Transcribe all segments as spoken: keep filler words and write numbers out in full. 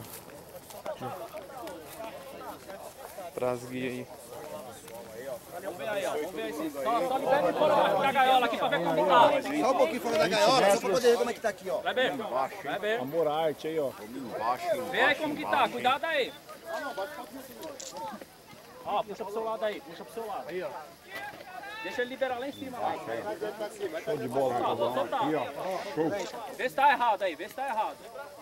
Pras guias aí. Vamos ver aí, ó. Vamos ver aí. Só, só libera ele fora da gaiola aqui pra ver como tá. Só um pouquinho fora da gaiola, só pra poder ver como é que tá aqui, ó. Vai ver, vai ver. Amor arte aí, ó. Vê aí como que tá, cuidado aí. Ó, puxa pro seu lado aí, puxa pro seu lado. Aí, ó. Deixa ele liberar lá em cima. Lá. Show de bola, Vou soltar, vou soltar. Aqui, ó. Show. Vê se tá errado aí, vê se tá errado.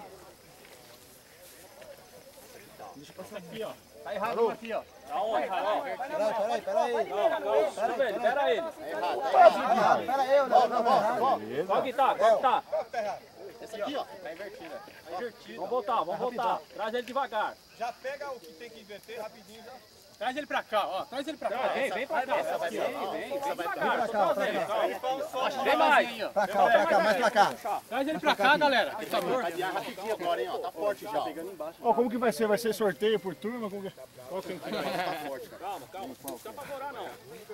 Deixa eu passar aqui, ó. Tá errado aqui, ó. Tá onde, Raul? Peraí, peraí, peraí. Não, não, deixa eu ver, libera ele. Peraí, eu não, não, não. Qual que tá? Qual que tá? Esse aqui, ó. Tá invertido, né? Tá invertido. Vamos voltar, vamos voltar. Traz ele devagar. Já pega o que tem que inverter rapidinho já. Traz ele pra cá, ó. Traz ele pra cá. Vem, vem pra cá. Vem, vem, vem devagar. Pra cá, pra cá. Vem mais. Pra cá, pra cá, mais pra cá. Traz ele pra cá, galera. Por favor. Vai virar rapidinho agora, hein, ó. Tá forte já. Pegando embaixo. Ó, como que vai ser? Vai ser sorteio por turma? Como que... Qual que é? Tá forte, cara. Calma, calma. Não precisa apavorar, não.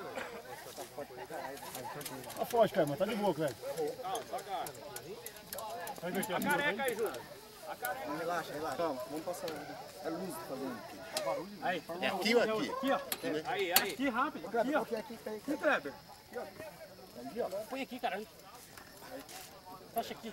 Tá forte, cara, mas tá de boa, velho. Calma, devagar. Tá invertido. A careca aí, Júlio. A careca. Relaxa, relaxa. Calma, vamos passar. É luz fazendo. Aí. É aqui ou aqui? Aqui, ó. Aí, aí. Aqui, rápido. Aqui, ó. Aqui, aqui, aqui. Aqui, Kleber. Põe aqui, cara. Fecha aqui.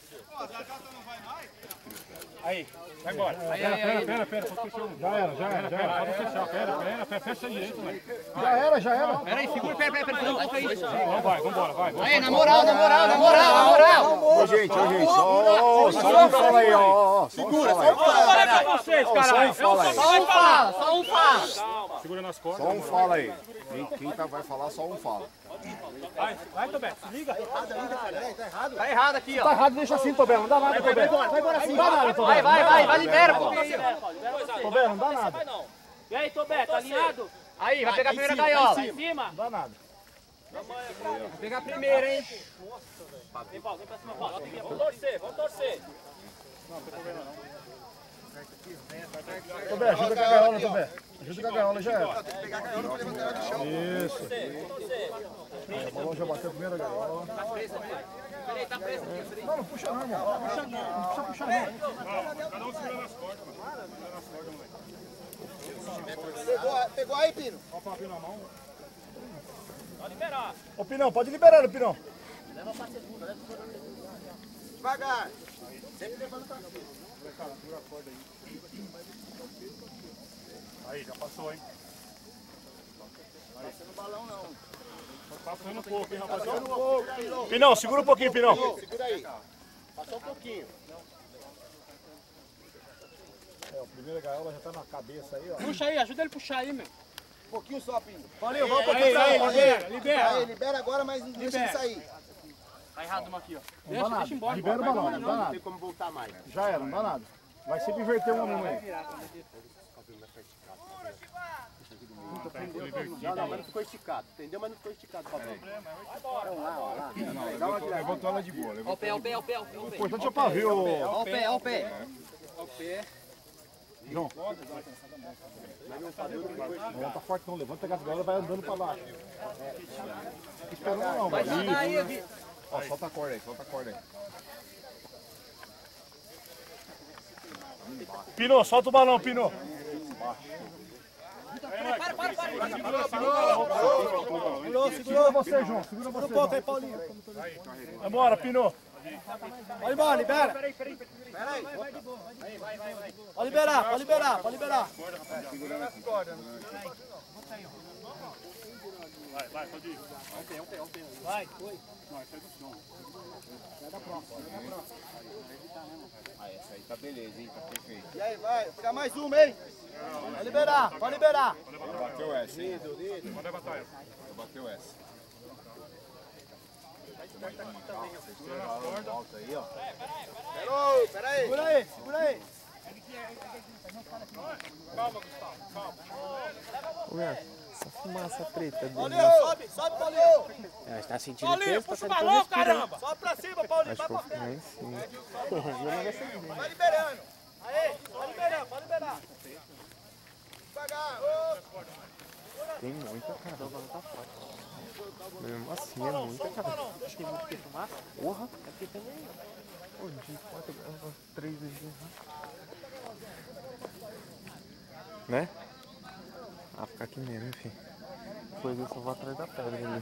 Aí, vai embora. Aí, aí, aí. Pera, pera, pera, pera. Já era, já era, já era. Pode fechar, pera, pera, pera, fecha direito, velho. Já era, já era. Pera aí, segura, pera, pera, pera. Não, aí. Vamos, vai, vambora, vai. Aí, na moral, na moral, na moral, na moral. Ô, gente, ô, gente, só, só um fala aí, ó. Segura, Vou falar pra vocês, caralho. Só um fala aí. Só um fala, só um fala. Segura nas costas. Só um fala aí. Quem, quem tá, vai falar, só um fala. Vai, vai, Tobeto, liga. Tá errado ainda, cara. Tá errado. Tá errado aqui, ó. Tá errado, deixa assim, Tobé, não dá nada, Tobé. Vai embora, vai embora assim. Não dá nada, Tobé. Vai, vai, vai, vai, libera, pô. Tobé, não dá nada. E aí, Tobeto, tá alinhado? Aí, vai pegar a primeira gaiola. Em cima. Não dá nada. Vai pegar a primeira, hein? Vem, Paulo, vem pra cima, Paulo. Vamos torcer, vamos torcer. Tobé, ajuda com a gaiola, Tobé. Ajuda com a gaiola, já era. Tem que pegar a gaiola pra levantar ela do chão. Isso. Vamos torcer. O balão já bateu a primeira gaiola. Peraí, tá preso aqui. Não, não puxa não, irmão. Não puxa não, não precisa puxar não. Cada um segura nas cordas, mano. Segura nas cordas, moleque. Pegou, pegou aí, Pino? Ó o papel na mão. Pode liberar. Ô, Pinão, pode liberar, Pinão. Leva pra segunda, leva pra segunda. Devagar. Sempre levando pra cima. Cara, segura a corda aí. Aí, já passou, hein? Não tá no balão, não. Tá passando um pouco, hein, rapaziada? Pinão, segura um pouquinho, Pinão. Segura aí. Passou um pouquinho. É, a primeira gaiola já tá na cabeça aí, ó. Puxa aí, ajuda ele a puxar aí, meu. Um pouquinho só, Pino. Valeu, vamos pra aí, aí, libera, libera. Aí, libera agora, mas não deixa ele sair. Tá errado uma aqui, ó. Não Deixa, dá nada. deixa embora. Libera o balão, não dá Não nada. tem como voltar mais. Já era, não dá nada. Vai sempre inverter um a um aí. Não, não, mas não ficou esticado. Entendeu? Mas não ficou esticado. Levantou ela de boa. Ó o pé, ó o pé, ó o pé, ó o pé. O importante é o pavio, ô. Ó o pé, ó o pé. Ó o pé. João. Não levanta forte não, levanta a gaiola e vai andando pra baixo. Fica esperando não, Vai vai. jogar aí, Vitor. Ó, solta a corda aí, solta a corda aí. Pinô, solta o balão, Pinô. Para, para, para. Segurou, segura você, João. Segura você, João. aí, Paulinho. Vambora, Pinô. Pode embora, libera. Peraí, pode liberar, pode liberar, pode liberar. Vai, vai, pode ir. Vai, foi. Não, esse é do chão. Sai da próxima, sai da próxima. Ah, essa aí tá beleza, hein? Tá perfeito. E aí, vai, pegar mais uma, hein? Pode liberar, pode liberar. Bateu essa, hein? Pode levantar essa. Bateu essa. Volta aí, ó. Peraí, peraí. Segura aí, segura aí. Calma, Gustavo, calma. Ô, meu, essa fumaça preta dele. Paulinho, sobe, sobe, Paulinho. Ela está sentindo Paulinho, peso, tá puxa o sentindo balão, respirando. caramba. Sobe pra cima, Paulinho, Acho vai que pra eu vou frente. ficar em cima. Vai liberando. Aí, pode liberar, pode liberar. Devagar, ô. Tem muita, cara. O balão tá forte. Mesmo assim, é muita, cara. Tem muito que fumar? Porra. É porque também... Pô, de quatro, três vezes. Né? Ah, ficar aqui mesmo, enfim. Depois eu só vou atrás da pedra ali.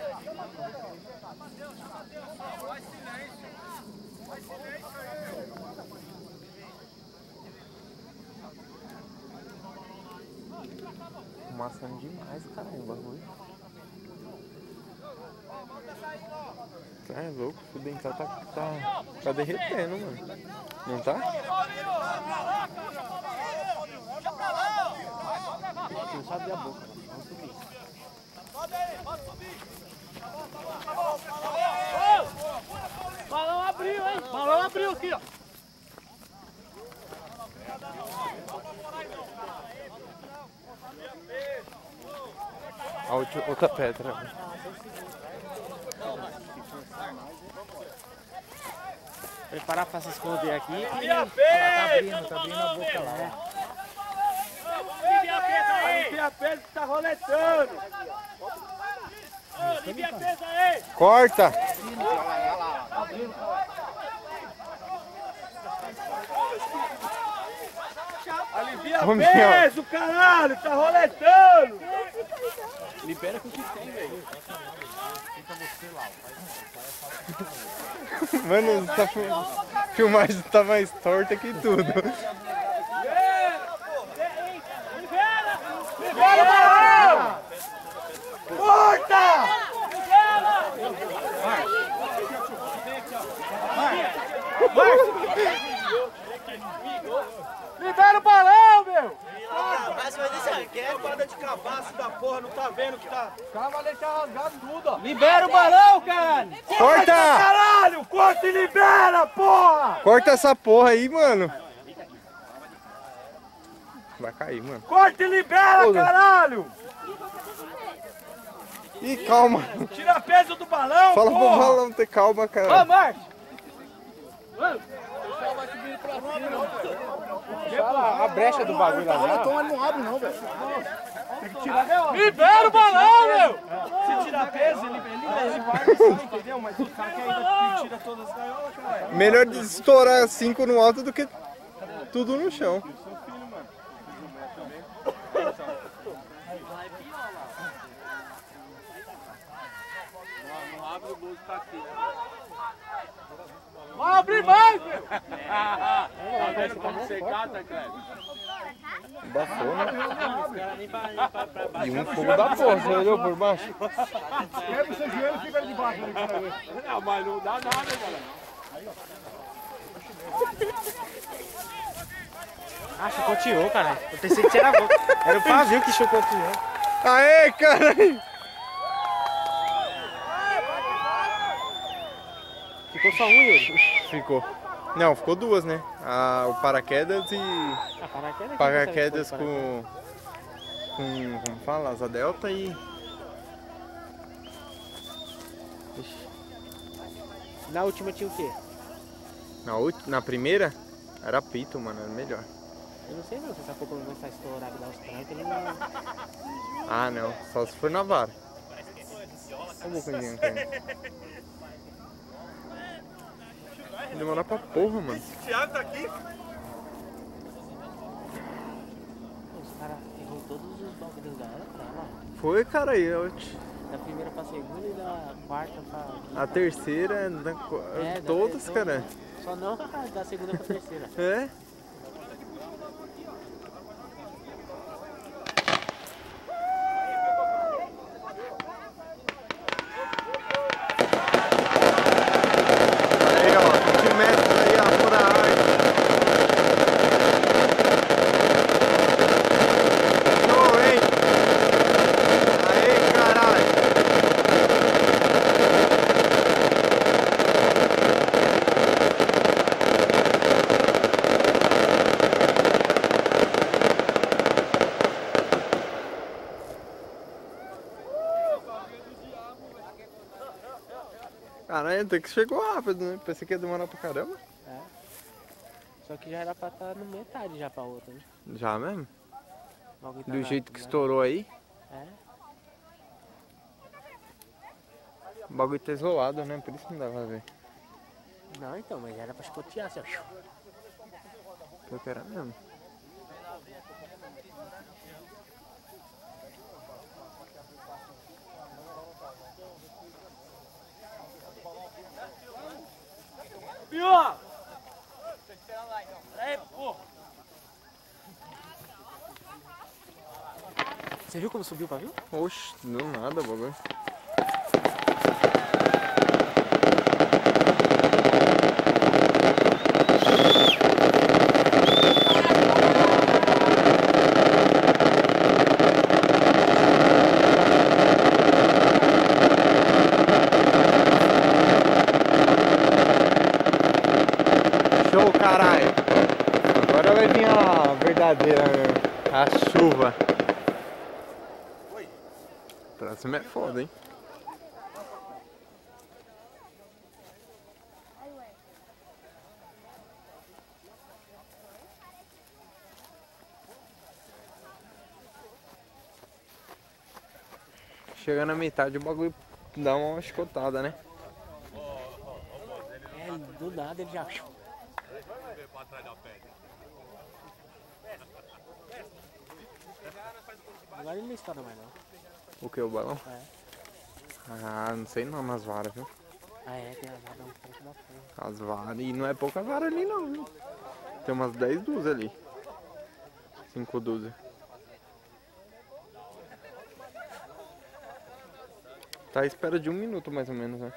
Fumaçando demais, caralho, o bagulho. É louco, o dental tá, tá, tá derretendo, mano. Não tá? Não sabe abrir a boca. Vamos subir. Balão abriu, hein? Balão abriu aqui, ó. A outra, outra pedra. Preparar pra se esconder aqui. Alivia a Tá peso! abrindo, tá abrindo a boca lá. Alivia a peso aí! Alivia a peso que tá roletando! Alivia a peso aí! Corta! Alivia Ô, a meu. peso, caralho! Tá roletando! Libera com o que tem, velho. Mano, tá fil- filmagem tá mais torta que tudo. Libera o balão! Corta! Libera o balão, meu! Mas vai deixar quieto. Banda de cabaço da porra, não tá vendo que tá... Calma, deixa rasgar tudo, ó. Libera o balão, caralho! Corta! Caralho! Corta e libera, porra! Corta essa porra aí, mano. Vai cair, mano. Corta e libera, Ô, caralho! Ih, calma. Tira peso do balão, Fala pro porra! balão ter calma, Ô, cara. Márcio! A brecha do bagulho lá. Então ele não abre não, velho. Libera o balão, meu! Se tirar peso, ele, ele, ele vai só, entendeu? Mas o cara que ainda tira todas as gaiolas, cara. Melhor de estourar cinco no alto do que tudo no chão. Vai abrir mais, meu! Bafou, né? E um fogo da porra, você olhou por baixo? Quebra o seu joelho e fica ali debaixo. Ali, cara. Não, mas não dá nada, galera. Ah, chicoteou, cara. Eu pensei que era Era o pavio que chicoteou. Aê, caralho! Ficou só um, Yuri. Ficou. Não, ficou duas, né? Ah, o paraquedas e Ah, paraquedas. paraquedas com, com, como fala, asa delta e... Ixi, Na última tinha o quê? na, ult- na primeira era pito, mano, era melhor. Eu não sei não, se essa copa não está estourada e dá os trancos, ele não... Ah, não, só se for na vara. Olha o coisinha caindo. Demorar pra porra, mano. O Thiago tá aqui. Os caras errou todos os bagulhos da hora pra lá. Foi, cara, aí, eu te- Da primeira pra segunda e da quarta pra... a terceira, da qu- É, da- todas, todas, cara. né? Só não da segunda pra terceira. É? Aí, ó, vinte metros aí, ó, por a arte. Show, hein? Aí, caralho. Caralho, até que chegou rápido, né? Pensei que ia demorar pra caramba. É. Só que já era pra estar no metade já pra outra, né? Já mesmo? O bagulho tá Do na- jeito que na- estourou aí, É. o bagulho tá isolado, né? Por isso que não dava pra ver. Não, então, mas era pra chicotear, assim, ó. Foi que era mesmo. Pior! Aí, pô! Você viu como subiu o pavio? Oxe, do nada o bagulho. Show, caralho! Agora vai vir a verdadeira mesmo. A chuva. Próximo é foda, hein? Chega na metade o bagulho dá uma escotada, né? É, do nada ele já... Agora ele não estoura mais não. O que, o balão? É. Ah, não sei não nas varas, viu? Ah é, tem as varas um pouco da frente. As varas, e não é pouca vara ali não, viu? Tem umas dez dúzias ali. cinco dúzias. Tá à espera de um minuto mais ou menos, né?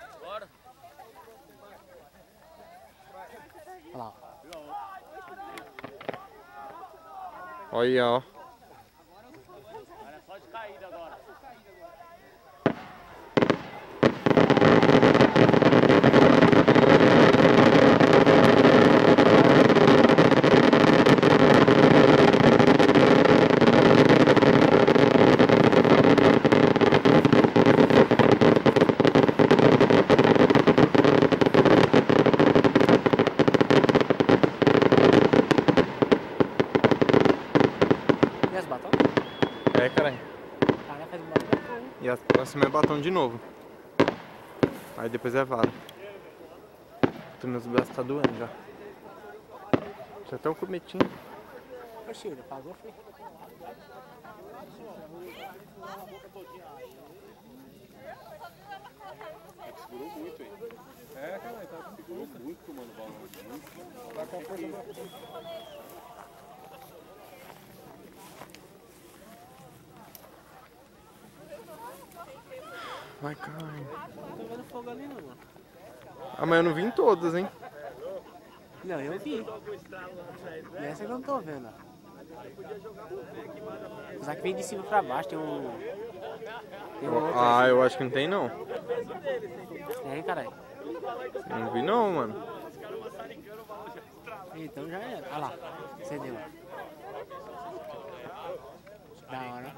Olha lá, ó. Olha aí, ó. Só de caída agora. E as batom? É, caralho. Cara, faz um barulho. E a próxima é batom de novo. Aí depois é vara. Tô, meus braços tá doendo já. Já tá um cometinho. Oxi, ele pagou, foi. Segurou muito aí. É, cara, tá Segurou muito, mano, o balão. Muito. tá com a força da... Vai, caralho. Não tô vendo fogo ali não, mano. Ah, mas eu não vi em todas, hein? Não, eu vi. E essa que eu não tô vendo, ó. Apesar que vem de cima pra baixo, tem um... Tem um outro Ah, eu acho que não tem não. aí. Tem, caralho. Eu não vi não, mano. Então já era. Olha lá, acendeu. Da hora.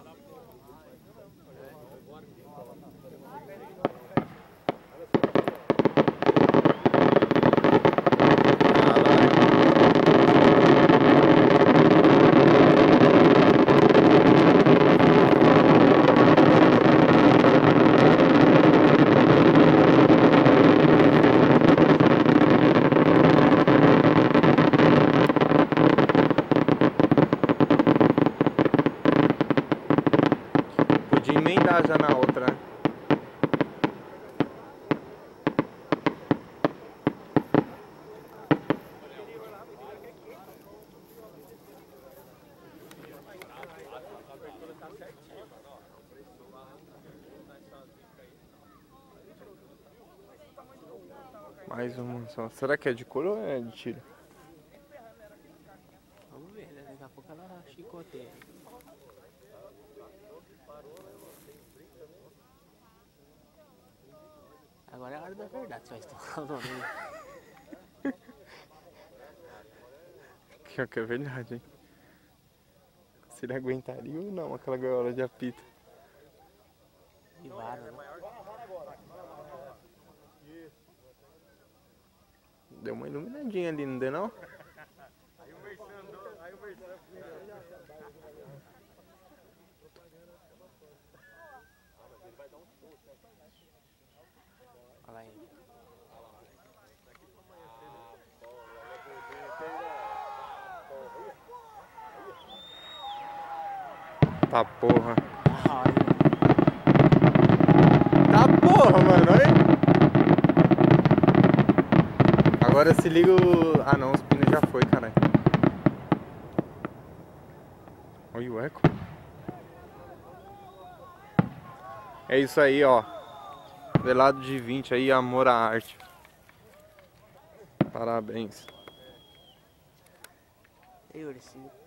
Podia emendar já na outra, né? Mais uma só. Será que é de couro ou é de tiro? Vamos ver, né? Daqui a pouco ela chicoteia. Agora é a hora da verdade, você vai estourar o nome. Pior que é verdade, hein? Se ele aguentaria ou não aquela gaiola de apito. De vara, né? Deu uma iluminadinha ali, não deu não? Olha lá ele. Tá porra. Tá porra, mano, olha aí. Agora se liga o... Ah não, os pinos já foi, caralho. Olha o eco. É isso aí, ó. Velado de vinte aí, amor à arte. Parabéns. Ei, Ursinho.